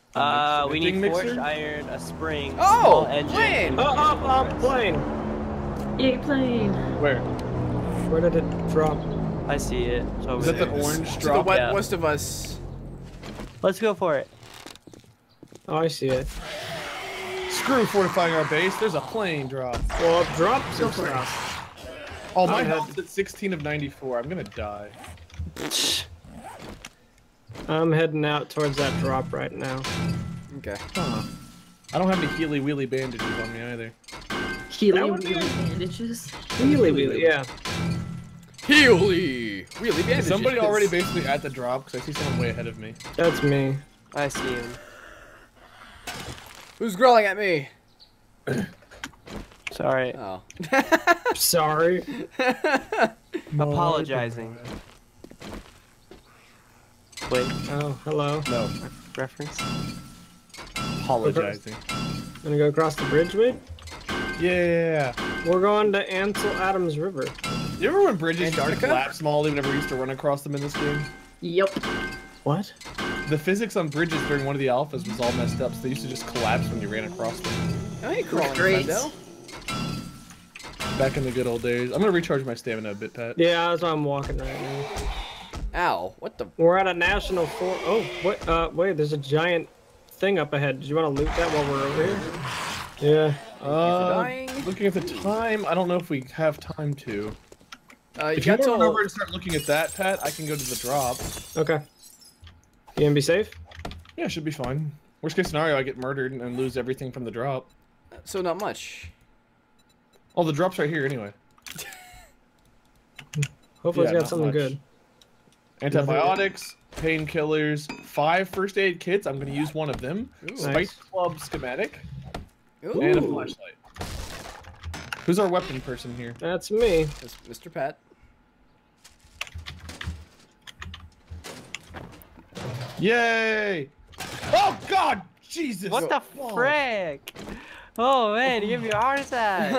We need mixer? forged iron, a spring, Oh, small engine. plane! Plane. Yay, plane. Where? Where did it drop? I see it. It's over Is that there. the orange To drop? the Yeah. west of us. Let's go for it. Oh, I see it. Screw fortifying our base. There's a plane drop. Well, drop some stuff. Oh, my health is at 16 of 94. I'm gonna die. I'm heading out towards that drop right now. Okay. Huh. I don't have any healy wheelie bandages on me either. Healy That would be- wheelie bandages. Wheelie, yeah. Healy! Wheelie bandages. Is somebody already basically at the drop? Because I see someone way ahead of me. That's me. I see him. Who's growling at me? Sorry. Oh. Sorry. Apologizing. Wait, Oh, hello. No. reference? Apologizing. Gonna go across the bridge, wait? Yeah. We're going to Ansel Adams River. You remember when bridges used to Antarctica? collapse small whenever we used to run across them in this game? Yep. What? The physics on bridges during one of the alphas was all messed up, so they used to just collapse when you ran across them. I ain't crawling, Great. friendo. Back in the good old days. I'm gonna recharge my stamina a bit, Pat. Yeah, that's why I'm walking right now. Ow, what the? We're at a national Oh, wait, wait, there's a giant thing up ahead. Do you want to loot that while we're over here? Yeah. dying. Looking at the time, I don't know if we have time to. You If you got want to run over till... and start looking at that, Pat, I can go to the drop. Okay. You gonna be safe? Yeah, should be fine. Worst case scenario, I get murdered and lose everything from the drop. So not much. Oh, the drop's right here anyway. Hopefully Yeah, it's got not something much. good. Antibiotics, painkillers, 5 first aid kits. I'm gonna use one of them. Ooh. Spice Nice. Club schematic. Ooh. And a flashlight. Who's our weapon person here? That's me. That's Mr. Pat. Yay! Oh God! Jesus! What the Whoa. frick? Oh man, you gave me a heart attack.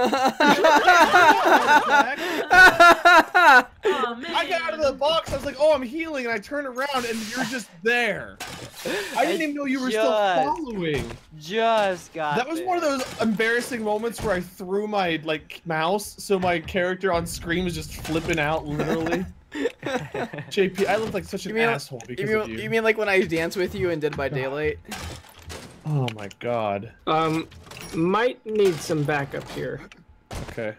Oh man. I got out of the box. I was like, "Oh, I'm healing," and I turn around, and you're just there. I didn't even know you were still following. Just got That was there. one of those embarrassing moments where I threw my mouse, so my character on screen was just flipping out, literally. JP, I look like such an asshole because of you. You mean like when I danced with you in Dead by Daylight? Oh my God. Might need some backup here. Okay.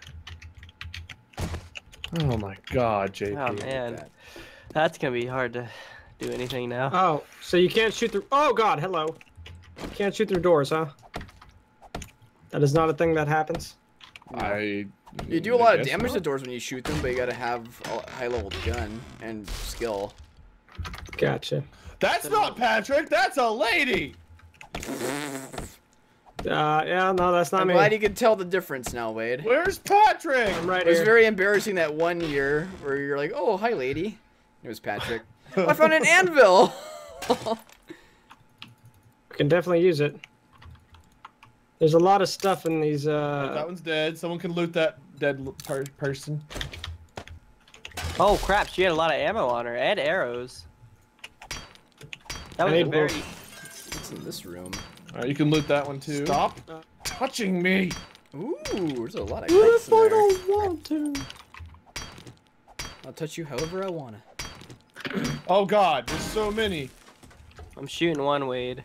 Oh my God, JP. Oh man, that's gonna be hard to do anything now. Oh, so you can't shoot through. Oh God, hello. Can't shoot through doors, huh? That is not a thing that happens. You do a lot of guess damage not. to doors when you shoot them, but you gotta have a high-level gun and skill. Gotcha. That's not Patrick. That's a lady. Yeah, no, that's not I'm me. glad you can tell the difference now, Wade. Where's Patrick? I'm right It was here. very embarrassing that one year where you're like, "Oh, hi, lady." It was Patrick. Oh, I found an anvil. Can definitely use it. There's a lot of stuff in these. That one's dead. Someone can loot that dead person. Oh crap, she had a lot of ammo on her and arrows. That was I a need very. What's in this room? Alright, you can loot that one too. Stop touching me. Ooh, there's a lot of What crates if in I there. don't want to? I'll touch you however I wanna. Oh God, there's so many. I'm shooting one, Wade.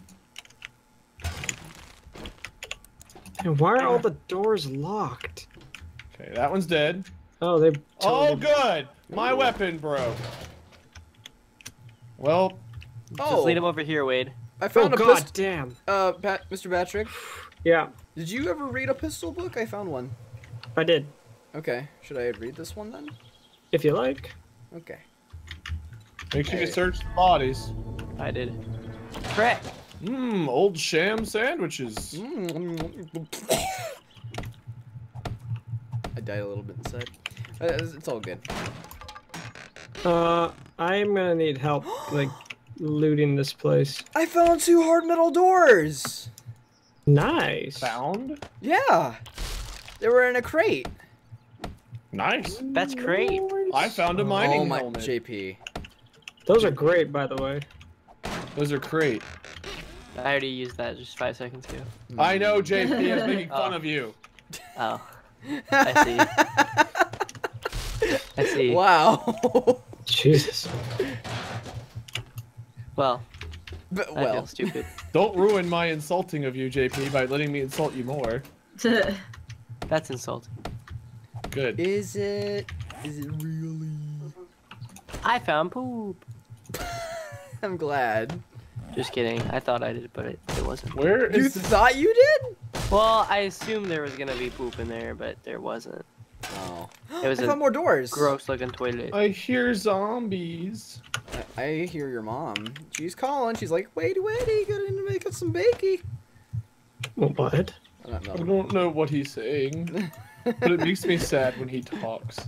And why are all the doors locked? Okay, that one's dead. Oh, they. Oh, totally- good. My weapon broke. Well, Just lead him over here, Wade. I Oh found a God, pistol. damn. Mr. Patrick, Yeah, did you ever read a pistol book? I found one. I did. Okay, should I read this one then? If you like. Okay. make sure you search the bodies. I did. Frick. Old sham sandwiches. I died a little bit inside. It's all good. I'm gonna need help, like, looting this place. I found 2 hard metal doors. Nice. Found? Yeah, they were in a crate. Nice. That's great. I found a mining Oh my, helmet. JP. Those are great, by the way. Those are great. I already used that just 5 seconds ago. I know JP is making fun of you. Oh. I see. I see. Wow. Jesus. Well, But, I well. feel stupid. Don't ruin my insulting of you, JP, by letting me insult you more. That's insulting. Good. Is it really? I found poop. I'm glad. Just kidding. I thought I did, but it wasn't. Where You is this? thought you did? Well, I assumed there was gonna be poop in there, but there wasn't. Oh. It was I a found more doors. gross looking toilet. I hear zombies. I hear your mom. She's calling. She's like, wait, you gotta make us some bakey. What? I don't I know. don't know what he's saying, but it makes me sad when he talks.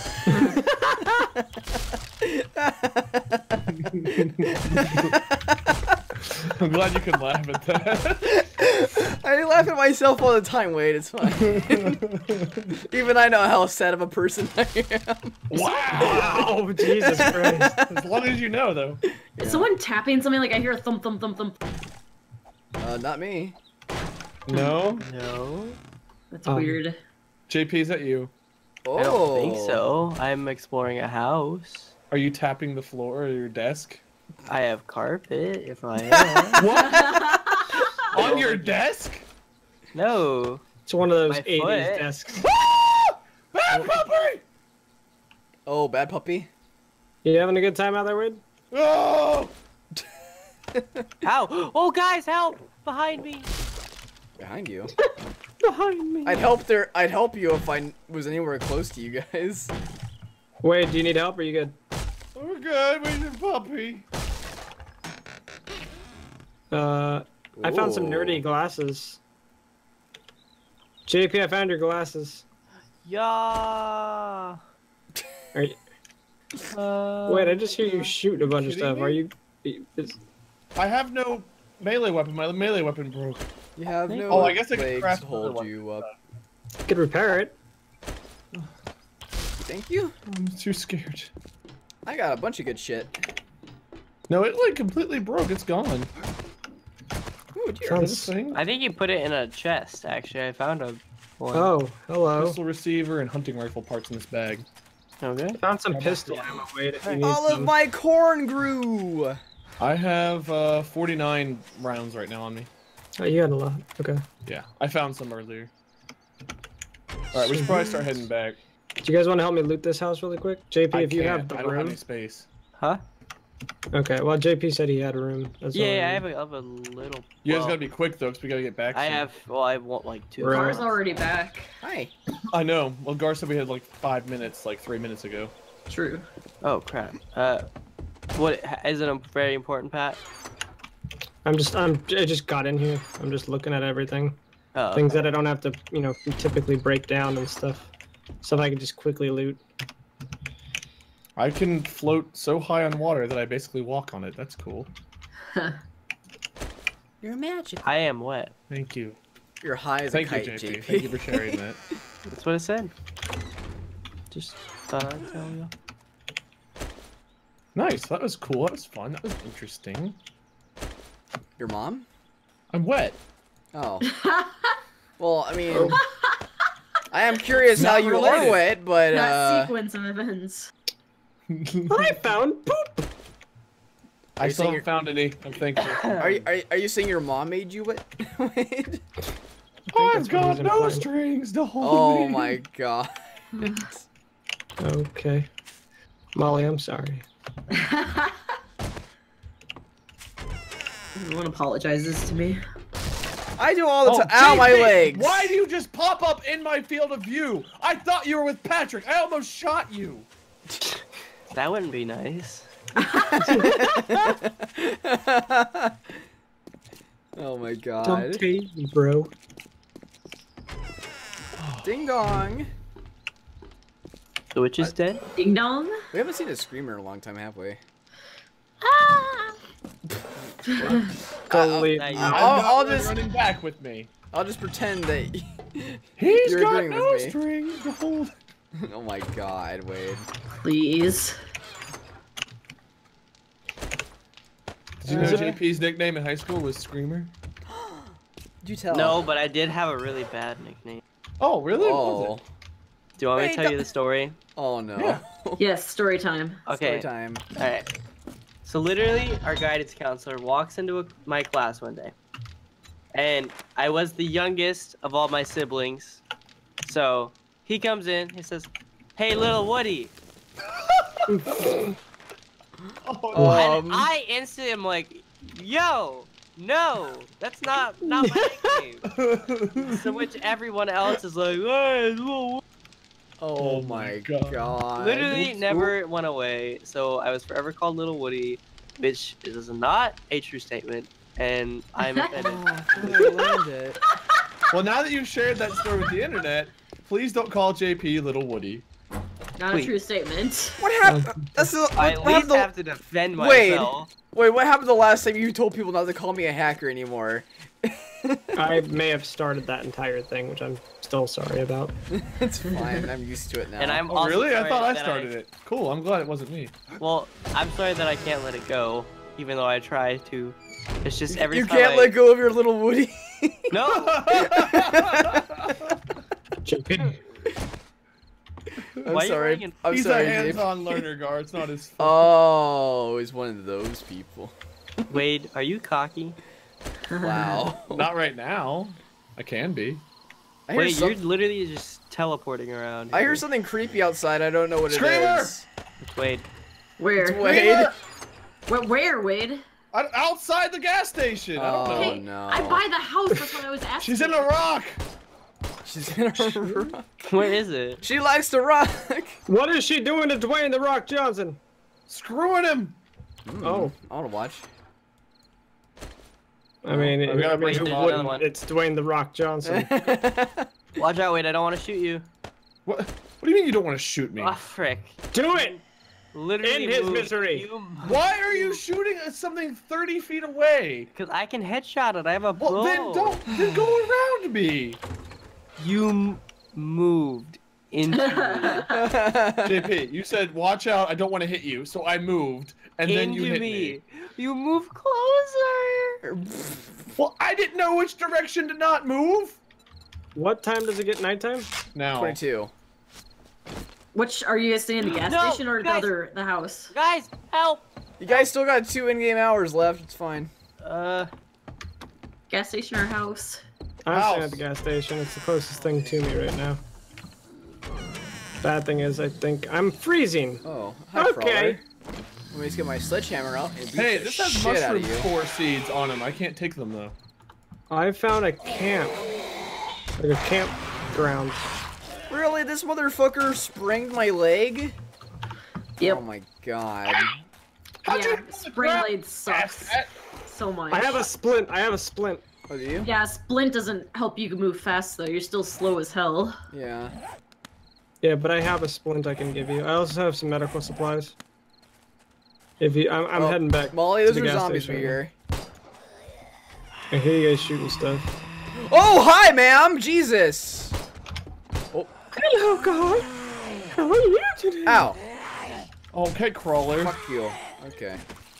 I'm glad you can laugh at that. I laugh at myself all the time, Wade. It's fine. Even I know how sad of a person I am. Wow! Oh, Jesus Christ. As long as you know, though. Is someone tapping something like I hear a thump thump thump thump? Not me. No? No, That's weird. JP, is that you? Oh. I don't think so. I'm exploring a house. Are you tapping the floor or your desk? I have carpet, if I am. What? On your desk? No. It's one of those My 80s foot. desks. Bad puppy! Oh, bad puppy. You having a good time out there, Wade? Oh! Ow! Oh, guys, help! Behind me! Behind you. Behind me. I'd help you if I was anywhere close to you guys. Wade, do you need help? Or are you good? We're good, we need a puppy. I found some nerdy Ooh. glasses. JP, I found your glasses. Yeah. Are you... Wait, I just hear you shooting a bunch of kidding stuff. me? Are you? I have no melee weapon. My melee weapon broke. You have no Oh, I guess I could legs craft to another hold one. you up. could repair it. Thank you. I'm too scared. I got a bunch of good shit. No, it like completely broke. It's gone. Ooh, dear. Sounds- This thing? I think you put it in a chest, actually. I found a one. Oh, hello. Pistol receiver and hunting rifle parts in this bag. Okay. Found some pistol ammo, Wade, if you need All of some. my corn grew. I have 49 rounds right now on me. Oh, you had a lot. Okay. Yeah, I found some earlier. Alright, we should probably start heading back. Do you guys want to help me loot this house really quick? JP, I if you have can't. the I don't have room. any space. Huh? Okay, well, JP said he had a room. That's all Yeah, I need. have a little. You guys well, gotta be quick though, because we gotta get back. I soon. have. Well, I want like 2. Right. Car's already back. Hi. I know. Well, Gar said we had like 5 minutes, like 3 minutes ago. True. Oh crap. What is it? A very important, Pat? I just got in here. I'm just looking at everything. Oh. Things that I don't have to, typically break down and stuff. Stuff I can just quickly loot. I can float so high on water that I basically walk on it. That's cool. You're magic. I am wet. Thank you. You're high as Thank a you, kite, JP. JP. Thank you for sharing that. That's what it said. Just thought I'd tell you. Nice. That was cool. That was fun. That was interesting. Your mom? I'm wet. Oh. Well, I mean, I am curious how Not you related. are wet, but That sequence of events. I found poop! I you still saying haven't found any. I'm thankful. are you saying your mom made you wet? Wait. I've that's what got he's no implying. strings to hold Oh me. my god. Okay. Molly, I'm sorry. Everyone apologizes to me. I do all the Oh, time. Ow, my JP, legs. Why do you just pop up in my field of view? I thought you were with Patrick. I almost shot you. That wouldn't be nice. Oh my Don't god. take me, bro. Ding dong. The witch is dead. Ding dong. We haven't seen a screamer in a long time, have we? Ah! Go leave. Nice. I'll I'm not just- running back with me. I'll just pretend that. He's You're got agreeing no with me. strings to hold. Oh my god, Wade. Please. Did you know JP's nickname in high school was Screamer? Did you tell? No, but I did have a really bad nickname. Oh, really? What Oh. was it? Do you want me Wait, to tell you the story? Oh no. Yeah. Yes, story time. Okay. Story time. Alright. So literally, our guidance counselor walks into my class one day. And I was the youngest of all my siblings. So he comes in, he says, "Hey, little Woody." Oh, And I instantly am like, "Yo, no, that's not my nickname." So which everyone else is like, "Hey, little Woody." Oh my god. Literally never went away. So I was forever called Little Woody, which is not a true statement. And I'm offended. I learned it. Well, now that you've shared that story with the internet, please don't call JP Little Woody. Not Wait. a true statement. What happened? That's the. I at least have to defend myself. Wait, what happened the last time you told people not to call me a hacker anymore? I may have started that entire thing, which I'm still sorry about. It's fine. I'm used to it now. And I'm Oh, also really? I sorry thought I that started it. Cool. I'm glad it wasn't me. Well, I'm sorry that I can't let it go, even though I try to. It's just every you time can't let go of your little Woody. No. I'm Why are you sorry. wearing I'm He's sorry, a Dave. hands-on learner, Gar. It's not his fault. Oh, he's one of those people. Wade, are you cocky? Wow. Not right now. I can be. I hear, Wait, some- you're literally just teleporting around. I hear something creepy outside. I don't know what Screamer! it is. It's Wade. Where? It's Wade. Where, Wade? Outside the gas station. I don't know. Oh Okay, no. I buy the house. That's what I was asking. She's in a rock. She's in a rock. Where is it? She likes to rock. What is she doing to Dwayne The Rock Johnson? Screwing him. Oh. I want to watch. I mean, we gotta bring who another wouldn't? one. It's Dwayne The Rock Johnson. Watch out, Wade. I don't want to shoot you. What do you mean you don't want to shoot me? Ah, frick. Do it! Literally End his moved. misery. Why are you shooting at something 30 feet away? Because I can headshot it. I have a Well, bow. then go around me. You moved into me. JP, you said, watch out, I don't want to hit you, so I moved, and then you Into hit me. You move closer. Well, I didn't know which direction to not move. What time does it get nighttime? Now. 22. Which are you guys staying in the gas No, station or guys. the house? Guys, help. You guys still got 2 in-game hours left. It's fine. Gas station or house? I'm staying House. at the gas station. It's the closest thing to me right now. Bad thing is, I think I'm freezing. Oh, hi, Okay. Crawler. Let me just get my sledgehammer out and beat Hey, the this has shit out mushroom of you. core seeds on them. I can't take them, though. I found a camp. Like a campground. Really? This motherfucker sprained my leg? Yep. Oh my god. How'd you Yeah, do the spray crap? blade sucks so much. I have a splint. I have a splint. Oh, do you? Yeah, splint doesn't help you move fast though. You're still slow as hell. Yeah. Yeah, but I have a splint I can give you. I also have some medical supplies. If you, I'm Oh, heading back. Molly, to those the are gas zombies station. we hear. I hear you guys shooting stuff. Oh, hi, ma'am! Jesus! Hello, God. How are you today? Ow. Okay, crawler. Fuck you. Okay.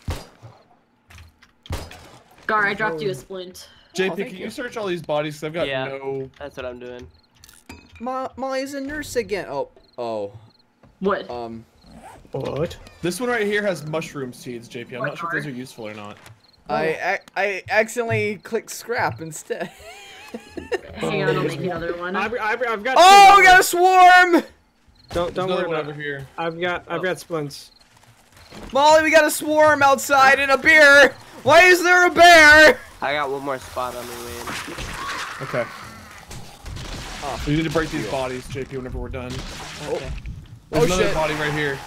Gar, I dropped you a splint. JP, thank can you. you search all these bodies? Cause I've got Yeah. no. That's what I'm doing. Molly's a nurse again. Oh. What? What? This one right here has mushroom seeds, JP. I'm What not sure if those are? are useful or not. I accidentally clicked scrap instead. Hang on, I'll make another one. I've got. Oh, two we got a swarm! Don't There's worry another one about over it. here. I've got splints. Molly, we got a swarm outside and a bear! Why is there a bear? I got one more spot on me, Wade. Okay. Oh, We need to break these bodies, JP, whenever we're done. Okay. There's Oh, another shit. body right here.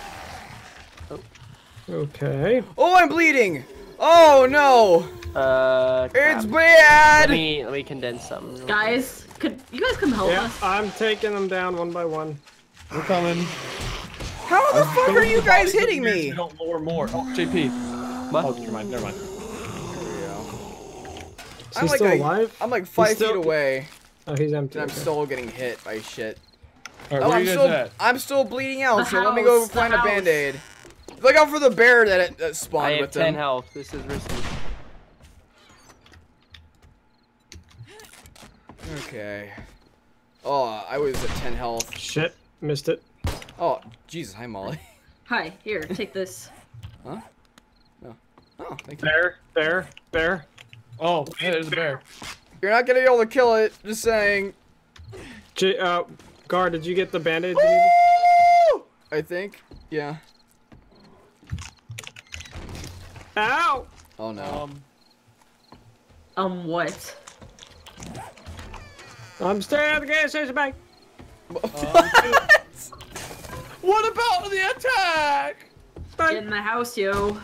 Okay. Oh, I'm bleeding! Oh no! It's crap. bad! Let me condense something. Guys, could you guys come help Yeah, us? I'm taking them down one by one. We're coming. How the fuck are you guys hitting So me? we don't lure more. Oh, JP. What? Oh, never mind. Never mind. Is he still alive? I'm like 5 still- feet away, Oh, he's empty. and I'm okay. still getting hit by shit. All right, Oh, where I'm you guys still, at? I'm still bleeding out, The so let me go house, the find a house. band-aid. Look out for the bear that I spawned have with 10 them. health. This is risky. Okay. Oh, I was at 10 health. Shit, missed it. Oh, Jesus. Hi, Molly. Hi, here, take this. Huh? No. Oh, thank you. Bear. Oh, hey, there's a bear. You're not gonna be able to kill it. Just saying. Gar, did you get the bandage? I think. Yeah. Ow! Oh no. What? I'm staying at the gas station bank. What about the attack? Get in the house, yo.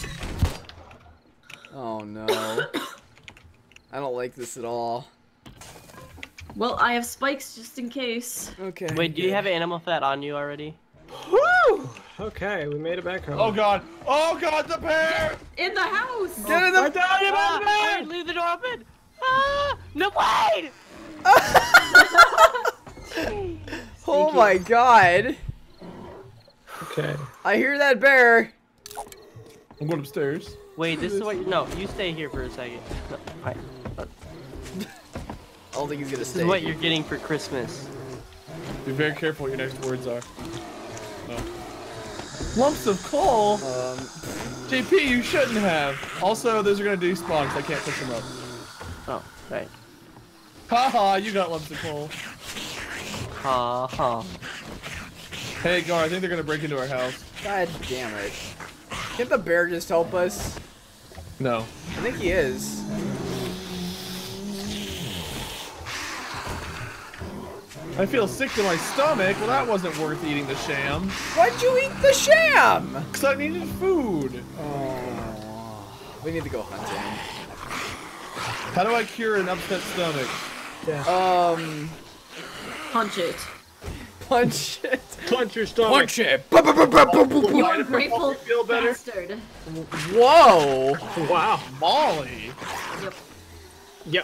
Oh no. I don't like this at all. Well, I have spikes just in case. Okay. Wait, do you have animal fat on you already? Woo! Okay, we made it back home. Oh god! Oh god, the bear! In the house! Get in the. Wait, leave the door open! Ah! No, wait! Oh my god. Okay. I hear that bear. I'm going upstairs. Wait, this is what. No, you stay here for a second. No, fine. I don't think he's gonna This stay. is what you're getting for Christmas. Be very careful what your next words are. Lumps of coal? JP, you shouldn't have. Also, those are gonna despawn because I can't push them up. Oh, right. Haha, you got lumps of coal. Ha ha. Hey, Gar, I think they're gonna break into our house. God damn it. Can't the bear just help us? No. I think he is. I feel sick to my stomach. Well, that wasn't worth eating the sham. Why'd you eat the sham? Because I needed food. Oh. We need to go hunting. How do I cure an upset stomach? Punch it. Punch it. Punch your stomach. Punch it. You ungrateful feel better? bastard. Whoa. Wow. Molly. Yep. Yep.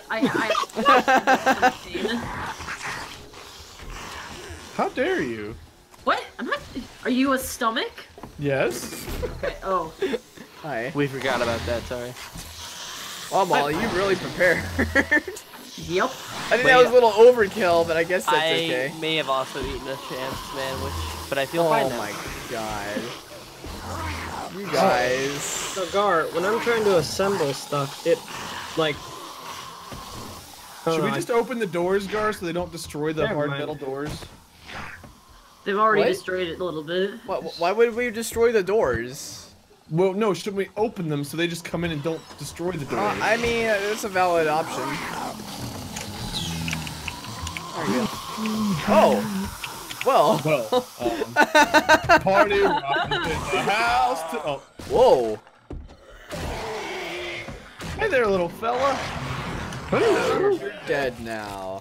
How dare you? What? I'm not. Are you a stomach? Yes. Okay. Oh. Hi. We forgot about that, sorry. Well, Molly, you really prepared. Yep. I think that was a little overkill, but I guess that's okay. I may have also eaten a chance sandwich, but I feel fine Oh now. my god. You guys. So Gar, when I'm trying to assemble stuff, it like. Should we just open the doors, Gar, so they don't destroy the Never hard mind. metal doors? They've already What? destroyed it a little bit. Why would we destroy the doors? Well, no, shouldn't we open them so they just come in and don't destroy the doors? I mean, it's a valid option. There you go. Oh! Well. Well, party rock in the house. Oh, Whoa. hey there, little fella. You're dead now.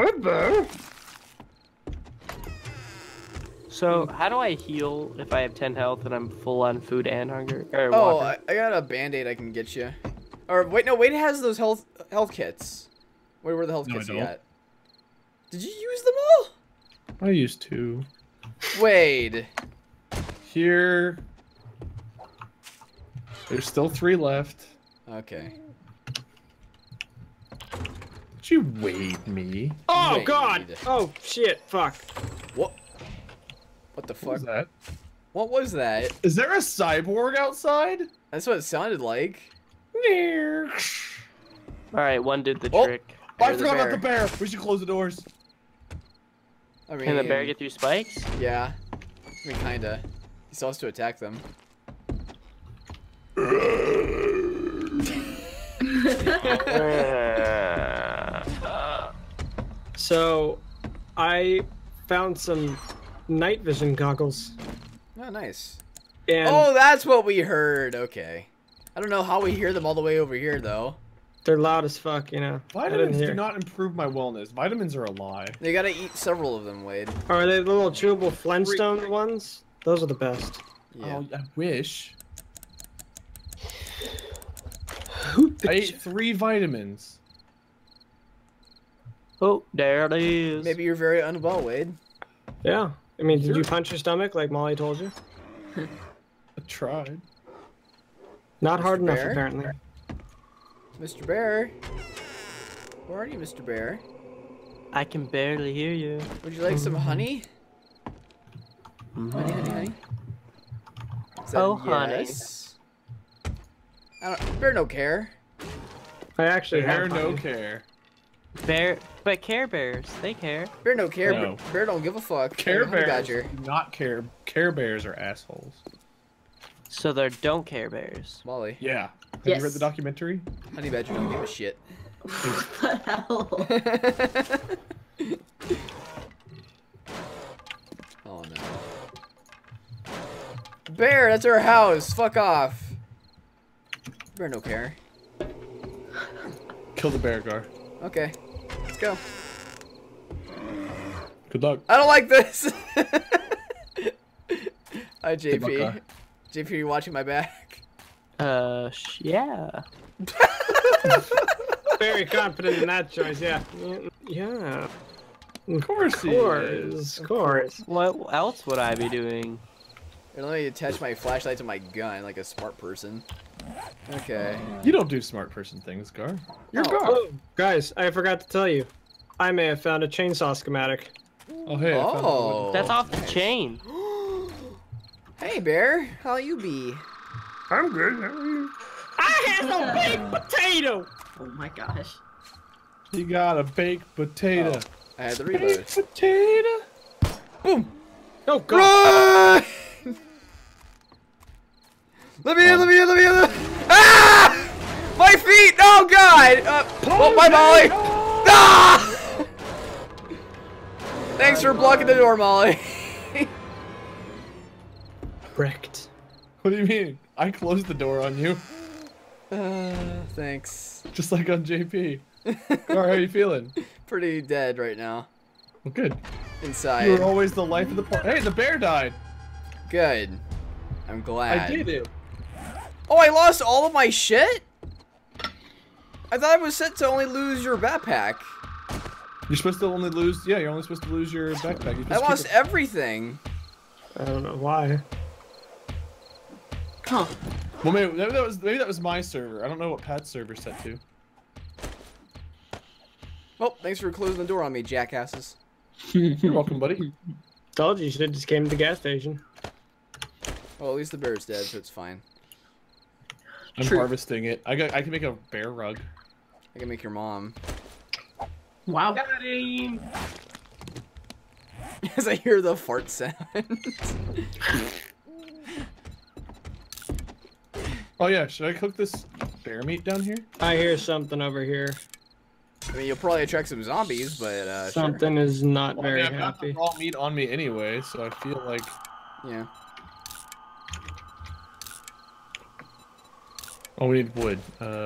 So, how do I heal if I have 10 health and I'm full on food and hunger? Or Oh, water? I got a band-aid I can get you. Or wait, no, Wade has those health kits. Where were the health No, I kits you don't. got? Did you use them all? I used to. Wade. Here. There's still 3 left. Okay. Did you wade me? Oh Wait. God! Oh shit! Fuck! What? What the What was fuck? that? What was that? Is there a cyborg outside? That's what it sounded like. Alright, one did the Oh. trick. I There's a forgot about bear. the bear. We should close the doors. I mean, Can the bear get through spikes? Yeah. I mean, kinda. He still has to attack them. So, I found some night vision goggles. Oh, nice. And Oh, that's what we heard. Okay. I don't know how we hear them all the way over here, though. they're loud as fuck, you know. I didn't Vitamins hear. do not improve my wellness. Vitamins are a lie. They gotta eat several of them, Wade. Are they the little chewable Flintstone ones? Those are the best. Yeah. Oh, I wish. I ate 3 vitamins. Oh, there it is. Maybe you're very unwell, Wade. Yeah. I mean, did you punch your stomach like Molly told you? I tried. Not hard Mr. enough, Bear? apparently. Mr. Bear? Where are you, Mr. Bear? I can barely hear you. Would you like some honey? Honey, honey, honey. Is that Oh, honey. yes? I don't. Bear no care. I actually Bear have no honey. care. But Care Bears, they care. Bear no care. No. Bear don't give a fuck. Care Honey Bears Badger. do not care. Care Bears are assholes. So they're don't care bears. Molly. Yeah. Have Yes. you read the documentary? Honey Badger don't give a shit. What the hell? Oh no. Bear, that's our house. Fuck off. Bear no care. Kill the bear, Gar. Okay. Let's go. Good luck. I don't like this. Hi, Good luck, JP. Gar. JP, are you watching my back? Yeah. Very confident in that choice. Yeah. Yeah. Of course Of he course. is. Of course. What else would I be doing? Here, let me attach my flashlight to my gun like a smart person. Okay. You don't do smart person things, Gar. You're Oh. Gar. Oh, guys, I forgot to tell you. I may have found a chainsaw schematic. Oh, hey. I found a Oh. wooden- That's off the chain. Hey, Bear. How you be? I'm good. How are you? I have a baked potato! Oh my gosh. He got a baked potato. Oh, I had the reload. Baked potato. Boom! Oh, God. Run! Let me in, let me in, let me in! Ah! My feet! Oh, God! Oh, bye, Molly! Ah! Thanks for blocking the door, Molly. Wrecked. What do you mean? I closed the door on you, Thanks. just like on JP. Gar, how you feeling? Pretty dead right now. Well, good. Inside. You were always the life of the party. Hey, the bear died. Good. I'm glad. I did it. Oh, I lost all of my shit? I thought I was set to only lose your backpack. You're supposed to only lose. Yeah, you're only supposed to lose your backpack. You're supposed I to keep lost it- everything. I don't know why. Huh. Well, maybe that was my server. I don't know what Pat's server's set to. Well, thanks for closing the door on me, jackasses. You're welcome, buddy. Told you should have just came to the gas station. Well, at least the bear's dead, so it's fine. I'm True. harvesting it. I can make a bear rug. I can make your mom. Wow. Got him. As I hear the fart sound. Oh yeah, should I cook this bear meat down here? I hear something over here. I mean, you'll probably attract some zombies, but sure. Something is not Well, very I mean, I've got the happy. raw meat on me anyway, so I feel like. Yeah. Oh, we need wood.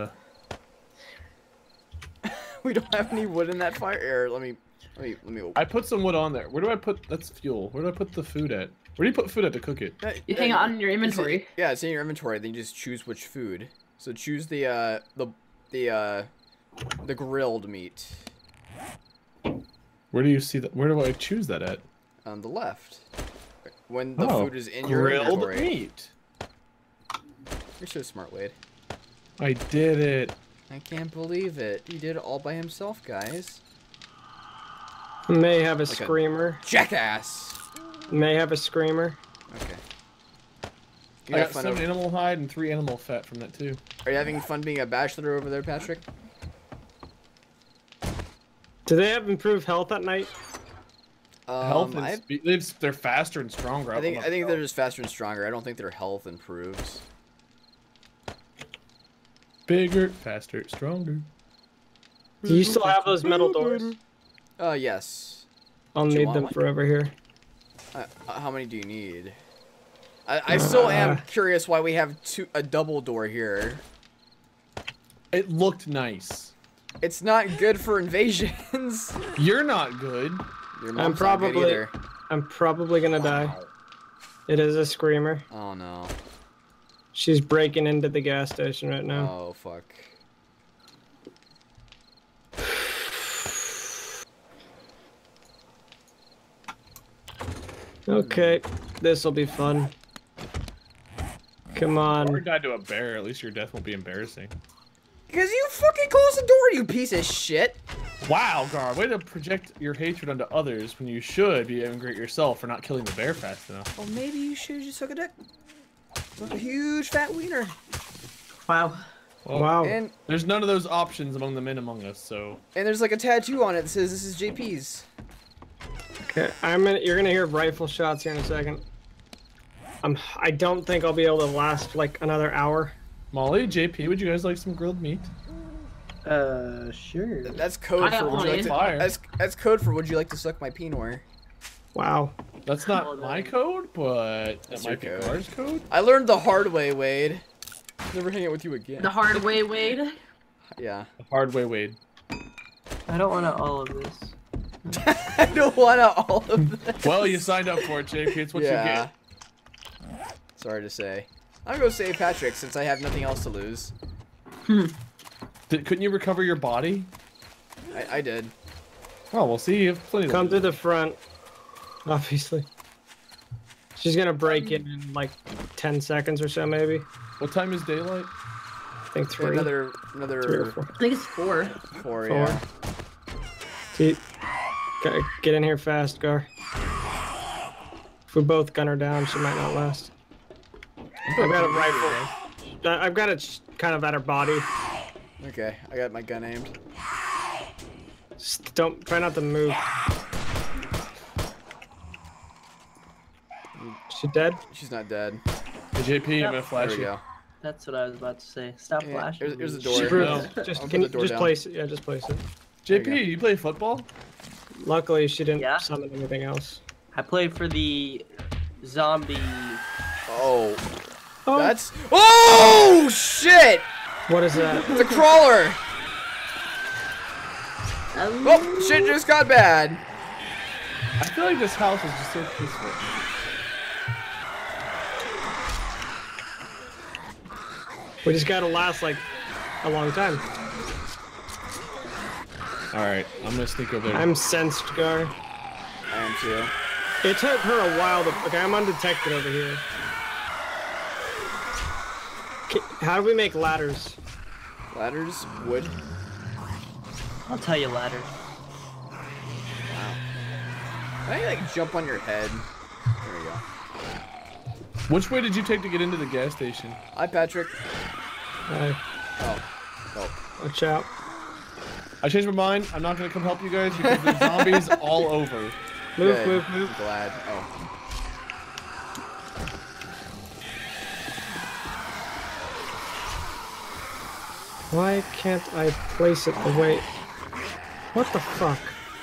We don't have any wood in that fire. Here, let me. I put some wood on there. Where do I put? That's fuel. Where do I put the food at? Where do you put food at to cook it? You hang it on in your inventory. Yeah, it's in your inventory. Then you just choose which food. So choose the grilled meat Where do you see that? Where do I choose that at? on the left. When the Oh, food is in your grilled inventory. meat. You're so smart, Wade. I did it. I can't believe it. He did it all by himself, guys. May have a a- screamer. Jackass. May have a screamer. Okay. I You got have fun 7 animal hide and 3 animal fat from that too. Are you having fun being a bachelor over there, Patrick? Do they have improved health at night? Health and I speed. They're faster and stronger. think they're just faster and stronger. I don't think their health improves. bigger, faster, stronger. Do you still have those metal doors? Yes. I'll Do you need want them one? forever here. How many do you need? I still am curious why we have a double door here. It looked nice. It's not good for invasions. You're not good. Your I'm mom's not good probably either. I'm probably gonna die. It is a screamer. Oh no. She's breaking into the gas station right now. Oh fuck. Okay, this'll be fun. Come Or on. died to a bear. At least your death won't be embarrassing. Because you fucking closed the door, you piece of shit. Wow, Gar, way to project your hatred onto others when you should be angry at yourself for not killing the bear fast enough. Well, maybe you should just suck a dick. With a huge fat wiener. Wow. Well, Wow. And there's none of those options among the men among us, so. there's like a tattoo on it that says this is JP's. Okay, you're gonna hear rifle shots here in a second. I don't think I'll be able to last like another hour. Molly, JP, would you guys like some grilled meat? Sure. That's code I for would you like to, Fire. that's code for would you like to suck my penor? Wow. That's not my code, but that That's might be your code. Gar's code. I learned the hard way, Wade. Never hang out with you again. The hard way, Wade. Yeah. The hard way, Wade. I don't want all of this. I don't want all of this. Well, you signed up for it, JP. It's what you get. Sorry to say. I'm gonna go save Patrick since I have nothing else to lose. Couldn't you recover your body? I did. Oh, we'll see. You have plenty. Come to the front. Obviously. She's gonna break in like 10 seconds or so, maybe. What time is daylight? I think 3. Another 3 or 4. I think it's 4. 4, yeah. Get in here fast, Gar. If we both gun her down, she might not last. I've got a rifle. I've got it kind of at her body. Okay, I got my gun aimed. Just try not to move. She dead? She's not dead. Hey, JP, I'm gonna There flash we you. go. That's what I was about to say. Stop Yeah, flashing. here's the me. door. Screw No. it. Just I'll can put you the door just down. place it? Yeah, just place it. There you go. JP, you play football? Luckily, she didn't Yeah. summon anything else. I play for the zombie. Oh. Oh, That's. Oh, shit! what is that? It's a crawler! Oh, shit just got bad. I feel like this house is just so peaceful. We just gotta last like a long time. Alright, I'm gonna sneak over there. I'm sensed, Gar. I am too. It took her a while to. Okay, I'm undetected over here. How do we make ladders? Ladders, wood. I'll tell you later. Can I like jump on your head? There we go. Which way did you take to get into the gas station? Hi, Patrick. Oh, Oh. watch out. I changed my mind. I'm not gonna come help you guys because there's zombies all over. Move, Good. move, move. I'm glad. Oh. Why can't I place it the way... What the fuck?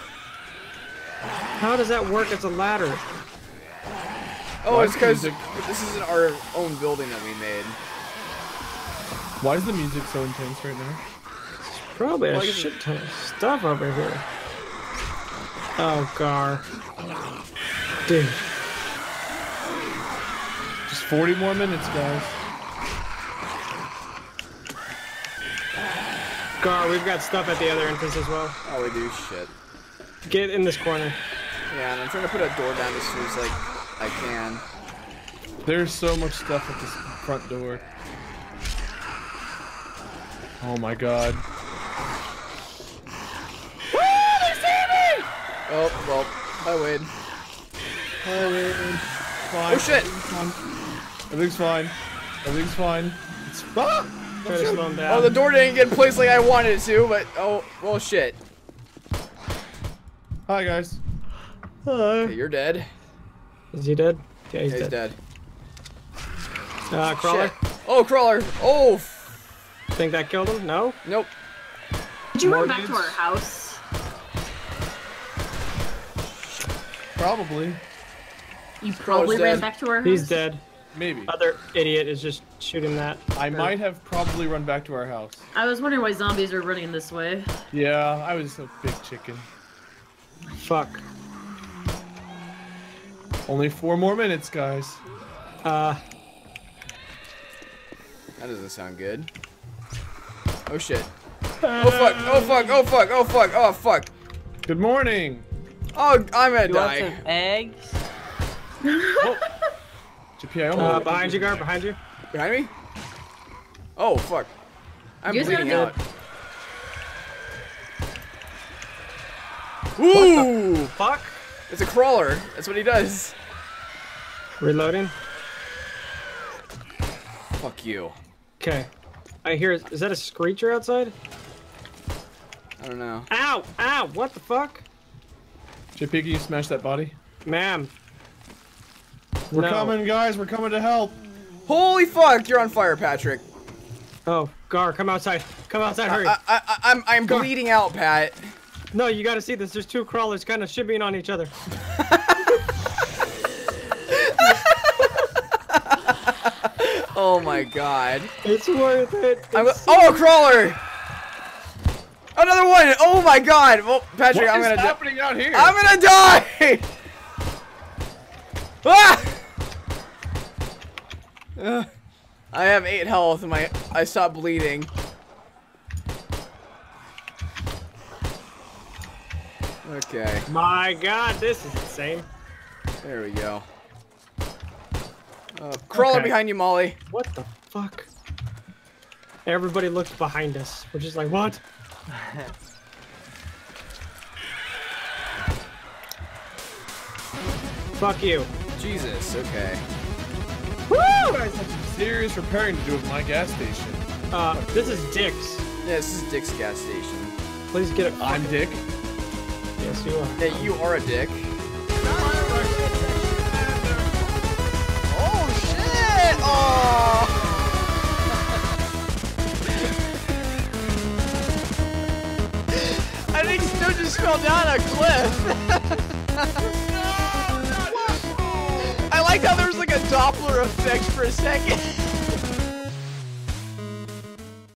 How does that work as a ladder? Oh, Why it's because music? this isn't our own building that we made. Why is the music so intense right now? Probably a Well, I guess shit ton of stuff over here. Oh, Gar. Dude. Just 40 more minutes, guys. Gar, we've got stuff at the other entrance as well. Oh, we do shit. Get in this corner. Yeah, and I'm trying to put a door down as soon as like I can. There's so much stuff at this front door. Oh my god. Oh, well. Hi, Wade. Hi, Wade. Fine. Oh, shit. Everything's fine. Everything's fine. It's ah! Try to slow him down. Oh, the door didn't get placed like I wanted it to, but oh, well, shit. Hi, guys. Okay, you're dead. Is he dead? Yeah, he's Yeah, he's dead. dead. Crawler? Shit. Oh, crawler. Oh. Think that killed him? No? Nope. Did you run More back to dudes? our house? Probably. You probably dead. ran back to our house? He's dead. Maybe. Other idiot is just shooting that. I might have probably run back to our house. I was wondering why zombies are running this way. Yeah, I was a big chicken. Fuck. Only 4 more minutes, guys. That doesn't sound good. Oh, shit. Oh, fuck. Oh, fuck. Oh, fuck. Oh, fuck. Oh, fuck. Good morning. Oh, I'm gonna You want die. some eggs? Oh. JP, I almost. Behind you, Gar, behind you. Behind me? Oh, fuck. I'm You guys bleeding gotta out. Ooh! Fuck. It's a crawler. That's what he does. Reloading. Fuck you. Okay. I hear. Is that a screecher outside? I don't know. Ow! Ow! What the fuck? JP, can you smash that body? Ma'am. We're No. coming, guys. We're coming to help. Holy fuck! You're on fire, Patrick. Oh, Gar, come outside. Come outside, hurry. I'm Go. bleeding out, Pat. No, you gotta see this. There's two crawlers kind of shimmying on each other. Oh my god. It's worth it. Oh, a crawler! Another one! Oh my god! Well, Patrick, What I'm is gonna happening out here? I'm gonna die! Ah! I have 8 health and I stopped bleeding. Okay, My god, this is insane. there we go. Crawler Okay. behind you, Molly. What the fuck? Everybody looks behind us. We're just like, what? Fuck you. Jesus, okay. Woo! You guys have some serious repairing to do with my gas station. This is Dick's. Yeah, this is Dick's gas station. Please get it. I'm Dick. Yes, you are. Yeah, you are a dick. Oh shit! Oh! I think Snow just fell down a cliff. I like how there was like a Doppler effect for a second.